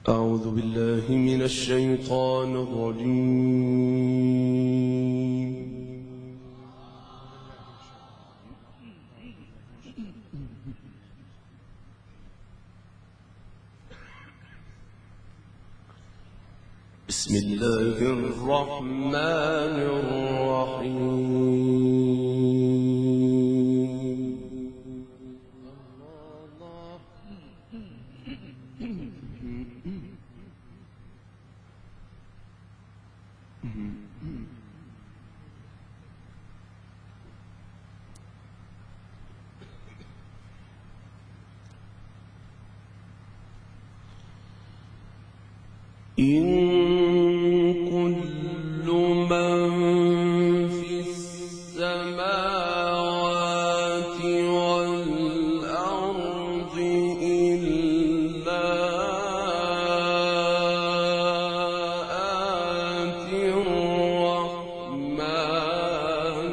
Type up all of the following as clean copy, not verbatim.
أعوذ بالله من الشيطان الرجيم. بسم الله الرحمن الرحيم. إن كل من في السماوات والأرض إلا آتي الرحمن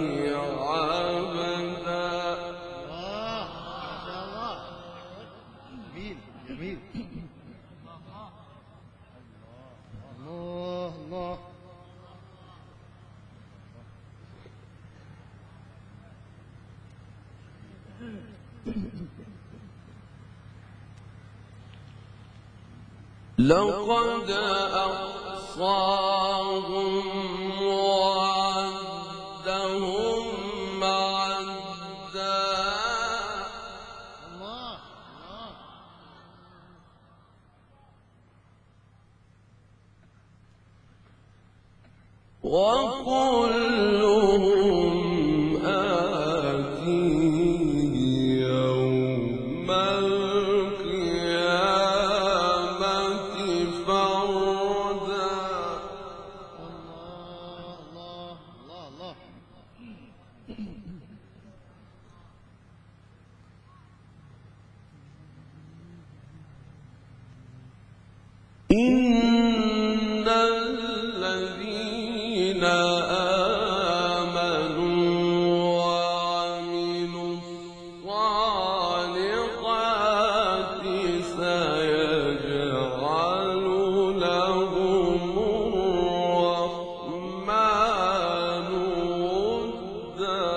عبدا. ما شاء الله. جميل جميل. الله الله. لقد أحصاهم وعدهم عدا. الله الله. وكلهم آتيه يوم القيامة فردا. الله الله الله. إن الذين آمنوا وعملوا الصالحات سيجعل لهم الرحمن ودا.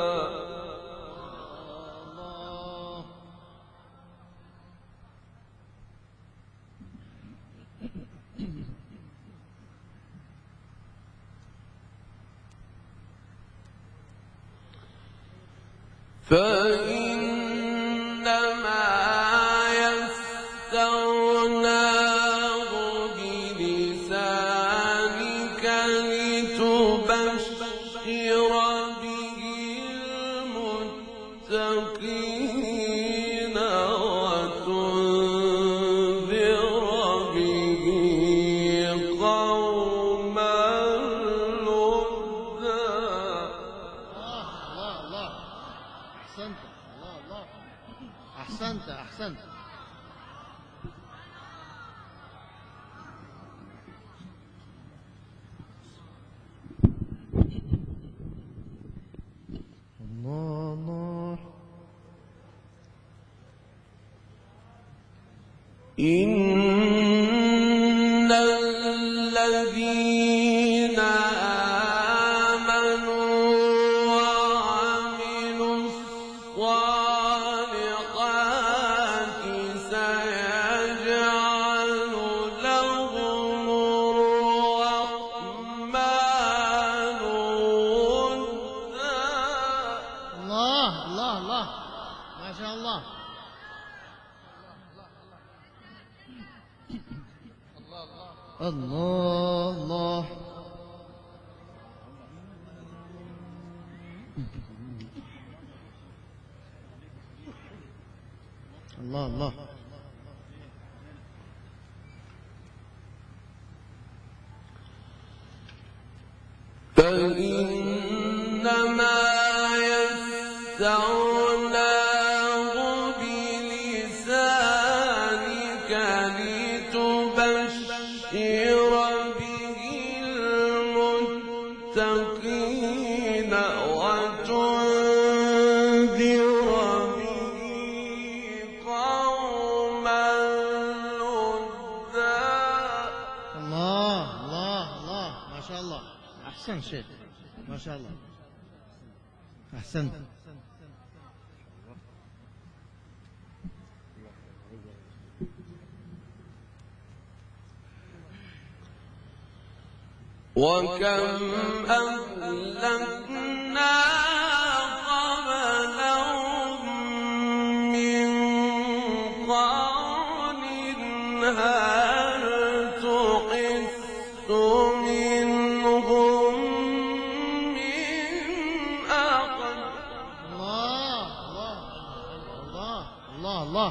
الله. فإنما يسرناه بلسانك لتبشر به المتقين وتنذر به قوما لدا. الله الله. أحسنت. الله الله. أحسنت أحسنت. الله الله. إن الذين آمنوا وعملوا الصالحات سيجعل لهم الرحمن ودا. الله الله الله. ما شاء الله. الله الله. الله الله. فإنما يسرناه بلسانك لتبشر به المتقين وتنذر به قوما لدا. أحسن شيخ، ما شاء الله، أحسنت. وكم أهلكنا قبلهم من قرن هل تحس منهم من أحد الله الله الله الله.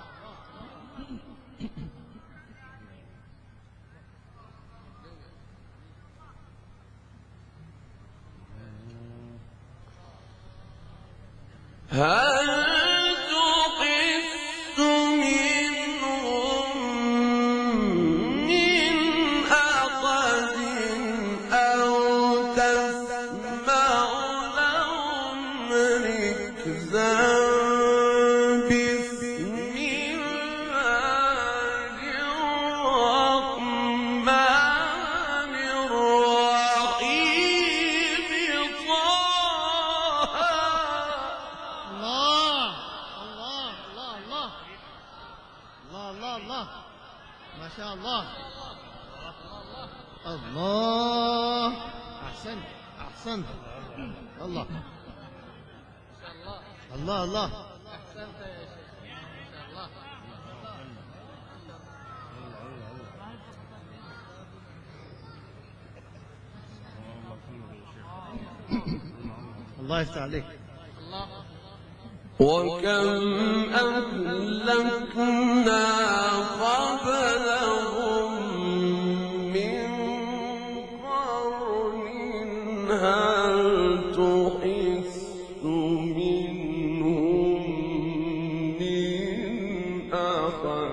هل تحس منهم من أحد أو تسمع لهم ركزا بسم الله الرحمن الرحيم طه الله الله الله الله الله الله الله، ما شاء الله. الله، أحسنت أحسنت. الله الله الله، أحسنت يا شيخ، ما شاء الله. الله يفتح عليك. وكم أهلكنا قبلهم من قرن هل تحس منهم من أحد